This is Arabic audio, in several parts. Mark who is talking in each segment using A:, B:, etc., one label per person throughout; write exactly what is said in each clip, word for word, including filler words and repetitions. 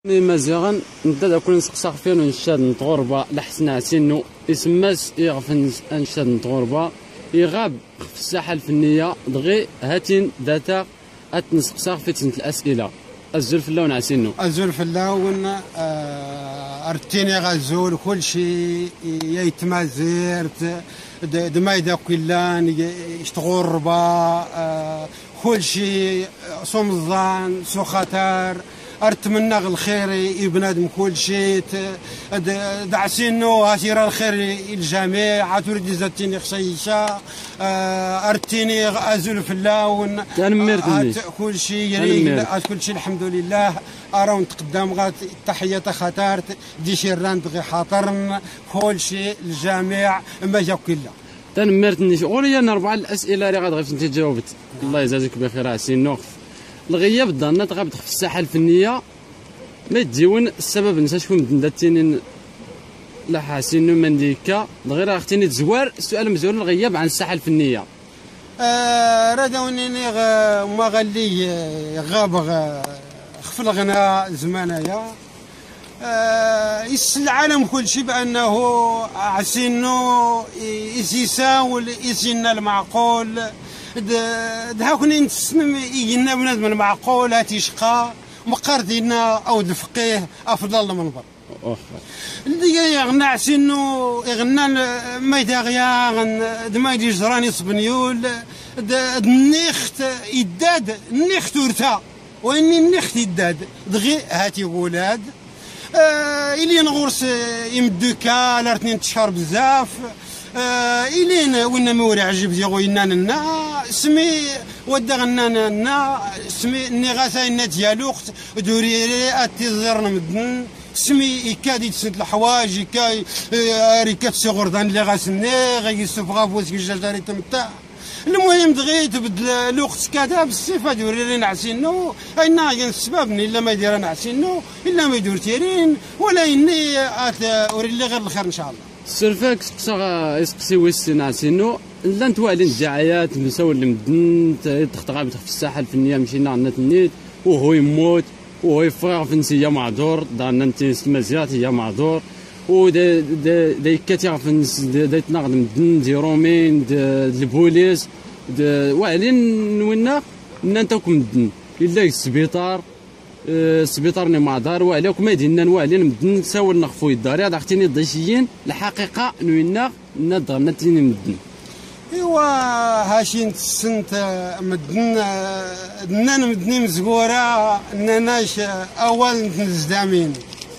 A: مزيغا نبدا كل نسقساق فين ونشاد نتغربه لحسن عسينو يسماس يغفن انشاد نتغربه يغاب في الساحه الفنيه دغي هاتين داتا اتنسقساق في تنت الاسئله الزول في اللون عسينو
B: الزول في اللون آه ارتيني غزول كل شيء يتمازير دمايدا كلان يشتغربه آه كل شيء صمزان سو خطر ارتمنى الخير يبنادم كل شيء دعسينو هاتيرا الخير الجميع عتولد زاتيني خشيشه ارتيني ازول في اللون
A: تنمرتني
B: كل شيء يريق كل شيء الحمد لله اراو نتقدم غات التحيه خطر دي شيران غي خاطرن كل شيء الجميع ما جا كله
A: تنمرتني قولي انا اربعه الاسئله اللي غادي انت جاوبت الله يجازيك بخير عسينو الغياب دارنا تغابت في الساحه الفنيه ما تجيون السبب نسى شكون مدنتين لا حاسين من ديكا غير اختيني تزوار السؤال مزور الغياب عن الساحه الفنيه
B: آه رادوني ما غالي غاب خف الغناء زمانايا آه يس العالم كل شيء بانه عسينو يساول يسينا المعقول دهاكني نتسنم يجينا بنادم المعقول هاتي شقا مقاردينا او الفقيه افضل من بر اللي يغنى عسينو يغنى ما يداغيا ما يدي جراني صبنيول النخت يداد النخت ورثا واني النخت يداد دغي هاتي ولاد آه الين غورس يمدوكا لارتنين تشهر بزاف آه الين وين موري عجب ديغو ينانا سمي ودا غنانا سمي نيغاساينا ديالوخت دوريري اتيزرن مدن سمي يكاد تسد الحوايج يكاي ريكات سيغوردان اللي غاسني غيسوف غافوس كي جاري تمتاع المهم دغيا تبدل الوقت كذا بالصفه دوري نعسينو اينا السبب الا ما يدير نعسينو الا ما يدور تيرين ولا اني اوري لي غير الخير ان شاء الله
A: السرفاك سقسا يسقسي ويس نعسينو لا نتوالين الدعايات مساول المدن تخطغاب في الساحه الفنيه مشينا عندنا تنيت وهو يموت وهو يفرغ في نسيه معذور دارنا انت مزيات هي معذور و دا دا دا يكاتيغ في الناس دا يتناقض مدن دي رومين البوليس واعلين وينا نانتاكم مدن الا السبيطار السبيطار ني معذار وعليكم ما يدينا نوالين مدن ساول نخفو الدار هذا اختيني الضيشيين الحقيقه نوينا نضر نتيني مدن
B: ايوا هاشين السنت مدن دنان مدني مزقوره نناش اول نزدامين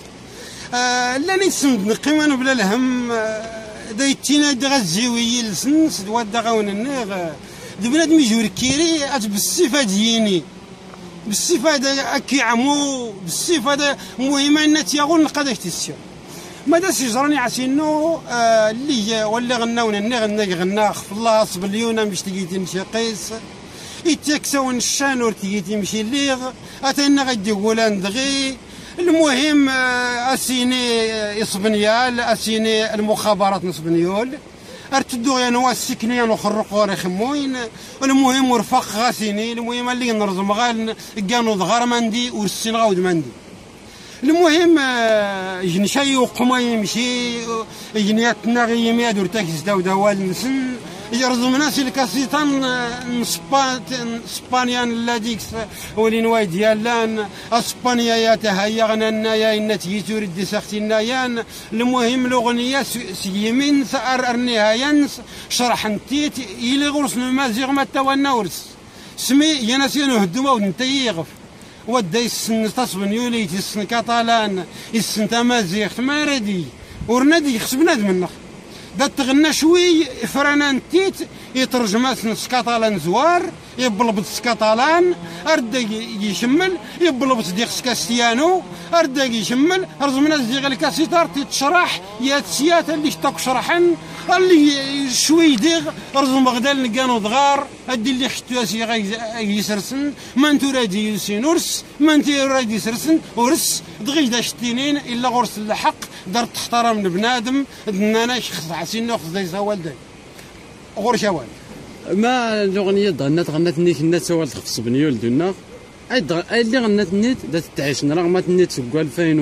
B: آه لا نسمد نقيمان بلا الهم دايتينا دا غزيوي لسنس دواد غاون النيغ دي بنادم يجور كيري ات بالصفه ديني بالصفه دا اكي عمو بالصفه دا المهم ان تيغون نقداش تسيو ماذا سيجراني عسينو آه اللي ولا غناون النيغ النيغ غنا خف الله صب اليونا مش تجيتي مشي قيس يتكسون الشان ورتيتي مشي ليغ اتينا غادي يقولان دغي المهم اسيني اسبنيال اسيني المخابرات نسبنيول ارتدو يا نوا السكنيه نخرق ورا خموين المهم ورفق غاسيني المهم اللي نرزم غال كانوا ضغار مندي والسين غاود مندي المهم يجني شي وقما يمشي يجني تناغي يمي دور تاكس داو دوال نسن يرزم ناس الكاسيتان سبان سبانيان لاديكس ولين واي ديالان اسبانيا يا تهيغنا يا ان تيتور دي سختينايان المهم الاغنيه سيمين سار النهايانس شرح نتيت يلي غرس مازيغ ما توانا ورس سمي يا ناس ينهدوا ونتيغف ودا يسن تصبن يولي تسن كاتالان يسن تمازيغ ما ردي ورنادي خص بنادم منخ دا تغنى شوي فرانان تيت يترجمات سكاتالان زوار يبلبط سكاتالان اردا يشمل يبلبط ديك سكاستيانو اردا يشمل رزمنا ديك الكاسيتار تتشرح يا تسيات اللي شتاك شرحن اللي شوي ديغ رزم غدال كانوا ضغار ادي اللي حتواسي يسرسن ما انتو رادي يسين ورس ما انتو رادي يسرسن ورس دغي دا شتينين الا غرس الحق دار تحترم بنادم دنانا شخص عسين ناخذ زي والدي غور شوال
A: ما الاغنيه غنات غنات نيك الناس سوال تخص بنيول دونا اي اللي غنات النيت دا تتعيش رغم النيت سكوا ألفين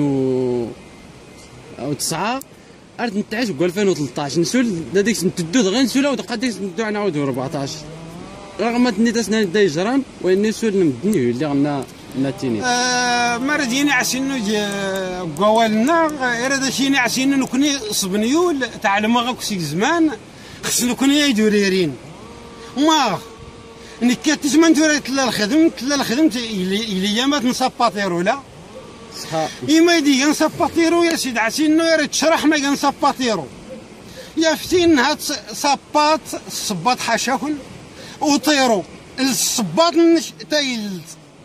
A: وتسعة ارت نتعيش سكوا ألفين وثلاثطاش نسول ديك نتدو غير نسولا ودقا ديك نتدو نعاودو أربعطاش رغم النيت اسنا دا يجران وين نسول نمدني اللي غنا ناتيني
B: آه ما ردينا عسينو قوالنا راه شينا عسينو نكوني صبنيول تاع المغرب كسيك زمان خصنا نكوني يدوريرين ما نكاتش ما نتوري تلا الخدم تلا الخدم اللي يامات نساباطيرو لا
A: صح
B: إما يدي نساباطيرو يا سيدي عسينو يا ريت تشرح ما نساباطيرو يا فتين هاد صباط الصباط حاشاكل وطيرو الصباط تايلت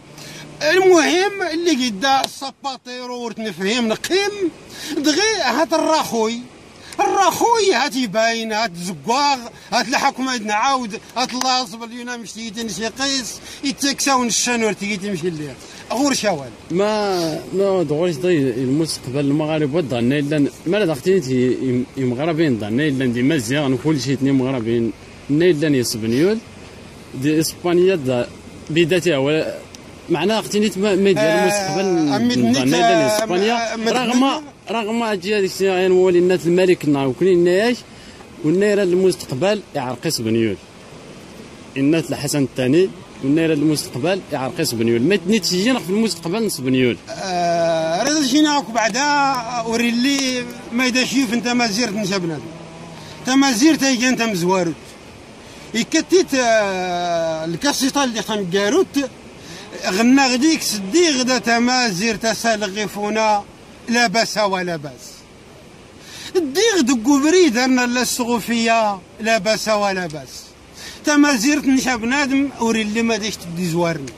B: المهم اللي قدا السباطيرو ورت نفهم نقيم دغي هات الراخوي الراخوي هات يباين هات زقواغ هات الحكم عندنا عاود هات لاصب اليونا مشتي تمشي قيس يتكساون الشانور تيجي تمشي الليل غور شوال
A: ما ما دغوريش ضي المستقبل المغاربه ظن الا ما دختي المغاربين ظن الا دي مزيان وكل شيء تني مغاربين الا يسبنيول دي اسبانيا بداتها معناها اختنيت ما ديال المستقبل نظن الا اسبانيا رغم رغم اجي هذيك الساعه نولي الناس الملك نا وكنيناش والنيره المستقبل يعرقص بنيول الناس الحسن الثاني والنيره المستقبل يعرقص بنيول ما تنيتش في المستقبل نص بنيول
B: آه راه جيناك بعدا وري لي ما يداشيف انت ما زيرت نشبنا انت ما زيرت هي انت مزواروت يكتيت آه الكاسيطه اللي خم جاروت غنا غديك سدي غدا تمازير تسالغفونا لا باس ولا باس الديغ دقو بريد انا لا الصغوفيه لا باس ولا باس تمازيرت نشا بنادم وري اللي ما داش تدي زوارني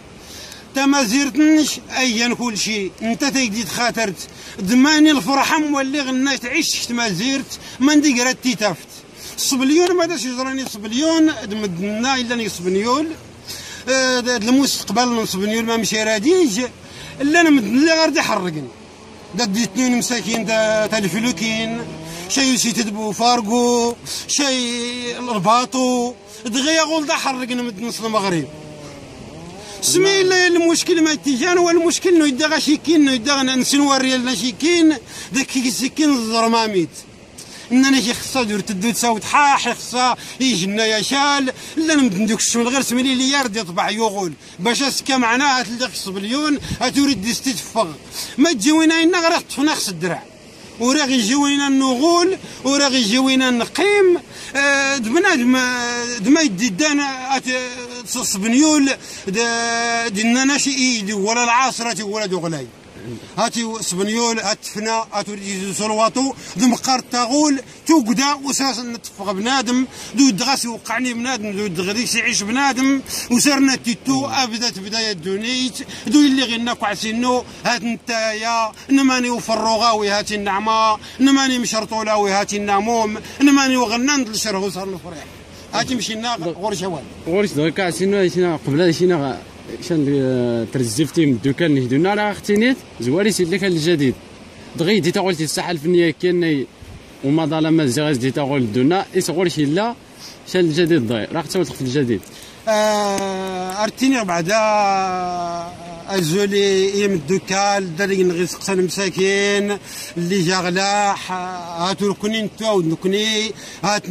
B: تمازيرتنش ايا كل شيء انت تيجي تخاطرت دماني الفرحه مولي غناش تعيش تمازيرت ما ندي قراتي تافت الصبليون ما داش يجراني الصبليون دمدنا الا نصبنيول المستقبل نصبنيول ما مشي راديج الا انا اللي غادي يحرقني داك اثنين مساكين تاع الفلوكين شي شي تدبو فارقو شي الرباطو دغيا غول دا حرقنا من نص المغرب سمي لا المشكل ما تيجان هو المشكل انه يدا غاشيكين يدا نسنوري لنا شيكين داك السكين الزرماميت اننا شي خصها دور تدو تساوت حاح خصها يجينا يا شال لا ندوك الشمل غير سمي لي يرد يطبع يغول باش اسكا معناها تلقى الصبليون تريد تستفغ ما تجيوينا لنا غير طفنا خص الدرع وراه يجيوينا النغول وراه يجيوينا النقيم آه بنادم دما يدي دانا صبنيول دينا شي ايدي ولا العاصره ولا دوغلاي هاتي سبنيول هاتفنا هاتو صلواتو دمقار تاغول توقدا وساس نتفق بنادم دو دغاس يوقعني بنادم دو دغريس يعيش بنادم وسرنا تيتو ابدات بدايه دونيت دو اللي غناكو عسينو هات نتايا نماني وفروغاوي هاتي النعمه نماني مشرطولاوي هاتي الناموم نماني وغنان الشرهو صار الفريح هاتي مشينا غور شوال
A: غورش دوكا عسينو شينا قبل شينا شان ترزفتي من الدكان نهدونا راه اختينيت زواري سيد لك الجديد دغي دي تاغول الساحه الفنيه كاين وما ظلم الزغاز دي تاغول دونا يصغر شي لا شان الجديد ضايع راه تسوي في الجديد
B: آه ارتيني بعدا ازولي يم الدكال داري نغيس قسن مساكين اللي جا غلاح هاتو ركني نتو نكني هات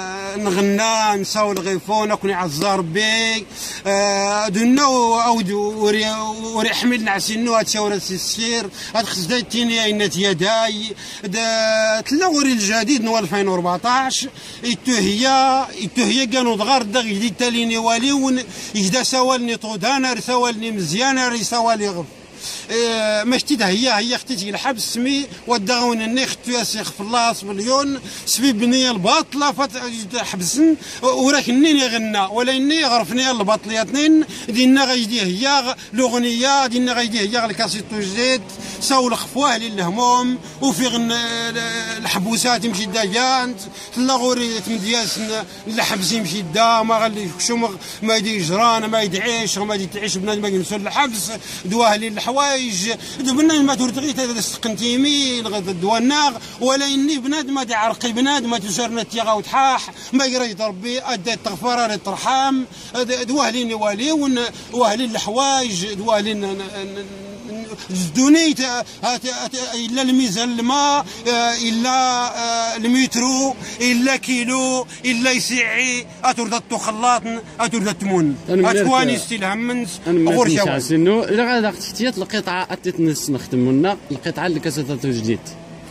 B: نغنى نساو الغيفون كوني عزار بي آه دونا اود وري وري حمل نعسينو هات شاور السير هات خزدتيني اينات يداي تلا وري الجديد نو ألفين وأربعطاش ايتو هي ايتو هي كانوا دغار دغ جديد تاليني واليون يجدا سوالني طودانا سوالني مزيانه سوالي غف إيه مشتي هي هي اختي الحبس سمي وداون اني ختو يا شيخ في الله مليون سبي بنيه الباطله فات حبسن وراك نين غنى ولا اني غرفني الباطليه اثنين دينا غيدي هي الاغنيه دينا غيدي هي الكاسيتو جديد ساو الخفواه للهموم وفي غن الحبوسات يمشي دايانت لا غوري تمدياس الحبس يمشي دا ما غالي شو ما يدي جران ما يدعيش ما يدي تعيش بنادم ما ينسوا الحبس دواه للحوايج الحوايج بنادم ما ترتغي تستقنتيمي الدواناغ ولا اني بنادم ما عرقي بنادم ما تسرنا تيغا وتحاح ما يقرا ربي ادى التغفره للترحام دوالين واليون واهلين الحوايج دوالين دونيت الا الميزان الماء الا المترو الا كيلو الا يسعي اترد تخلاطن اترد تمون اتواني استلهم من
A: غور شاو سنو الا غادا اختيات القطعه اتتنس نخدمونا القطعه اللي كاسيتو جديد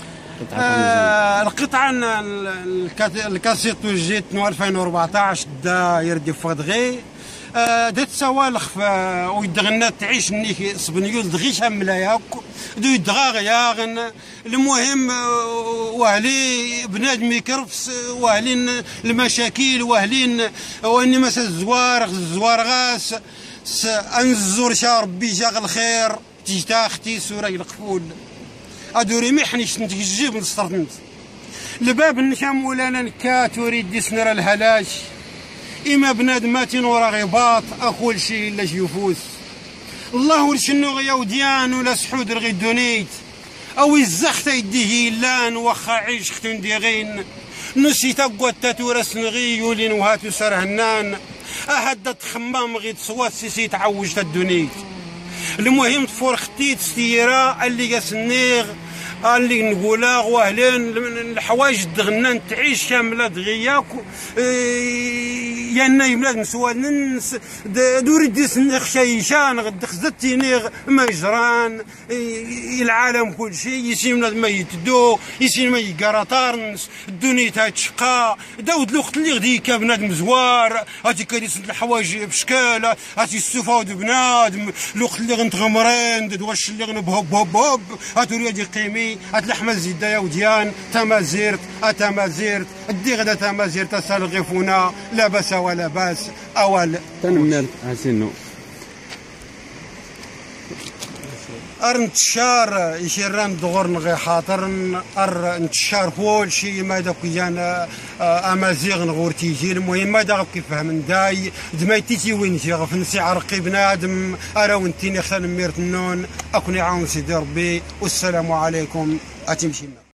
B: القطعه الكاسيتو جديد ألفين وأربعطاش دا يردي فغدغي دات سوالخ ويدغنا تعيش نيك صبنيول دغيش ملاياك دو يدغا غياغن المهم واهلي بنادم يكرفس واهلين المشاكل واهلين واني مثلا الزوار الزوار غاس انزور شا ربي جاغ الخير تيجي تا اختي سوراي القفول ادوري ميحنيش نتجيب نسترنت الباب نشام ولانا نكات وريد يسنر الهلاش إما بنادماتين ورا غيباط أقول شي إلا يفوس الله ورشنو غيا وديان ولا سحود رغي دونيت أو الزخت يديه لان وخا عيش ختون ديغين نسي تقوى تاتورس نغي يولين وهاتو سرهنان أهدت خمام غي تصوات سيسي تعوج تدونيت المهم تفور ختيت ستيرا اللي قاسنيغ اللي نقولا واهلين الحوايج دغنا تعيش كامله دغياك يا نايم لازم سوالنس دوري ديس نخشيشان غد خزتيني ما يجران العالم كل شيء يسيم لازم ما يتدو يسيم ما يقراطارنس الدنيا تشقى داود الوقت اللي غدي كبنادم زوار هاتي كريس الحوايج بشكال هاتي السوفا ود بنادم الوقت اللي غنتغمرين دواش اللي غنبهب هب هب هاتو ريادي قيمي هات اللحمه الزيده يا وديان تمازيرت اتمازيرت دي غدا تمازيرت سالغفونا لا باس ولا باس اول
A: تنمنال حسينو
B: ارنتشار يشيران دغور غي خاطر ار انتشار كل شيء ما داك يانا امازيغ نغور تيجي المهم ما داك كيفهم داي دمايتي وين جي غفنسي عرقي بنادم ارا وانتيني خان ميرت النون اكوني عاون سيدي ربي والسلام عليكم اتمشينا